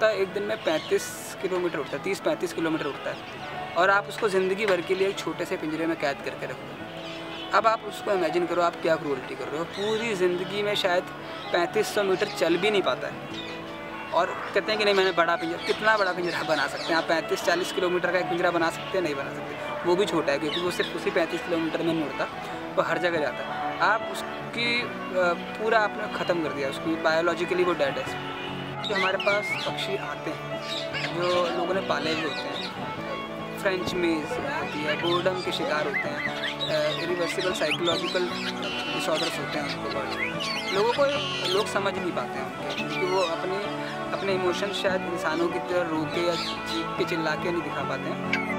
तोता एक दिन में 35 किलोमीटर उड़ता है, 30-35 किलोमीटर उड़ता है, और आप उसको ज़िंदगी भर के लिए एक छोटे से पिंजरे में कैद करके रख दो। अब आप उसको इमेजिन करो आप क्या क्रूरल्टी कर रहे हो। पूरी ज़िंदगी में शायद 3500 मीटर चल भी नहीं पाता है, और कहते हैं कि नहीं मैंने बड़ा पिंजरा, कितना बड़ा पिंजरा बना सकते हैं आप? 35-40 किलोमीटर का एक पिंजरा बना सकते हैं? नहीं बना सकते, वो भी छोटा है, क्योंकि वो सिर्फ उसी 35 किलोमीटर में नहीं उड़ता, वो हर जगह जाता है। आप उसकी पूरा आपने ख़त्म कर दिया, उसकी बायोलॉजिकली वो डेड है। जो हमारे पास पक्षी आते हैं जो लोगों ने पाले हुए होते हैं, फ्रेंच मेज होती है, बोर्डम के शिकार होते हैं, इरिवर्सिबल साइकोलॉजिकल डिसऑर्डर्स होते हैं उनको, लोग समझ नहीं पाते हैं उनके, क्योंकि वो अपने इमोशंस शायद इंसानों की तरह रो के या चीख के चिल्ला के नहीं दिखा पाते हैं।